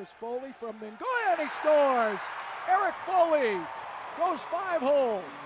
Here's Foley from Mingoya, and he scores! Eric Foley goes 5-hole.